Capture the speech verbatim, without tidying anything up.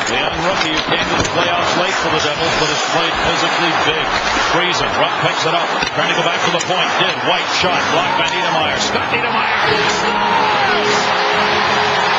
The young rookie who came to the playoffs late for the Devils, but has played physically big. Friesen, Rupp picks it up, trying to go back to the point. Did. White shot, blocked by Niedermayer. Scott Niedermayer scores!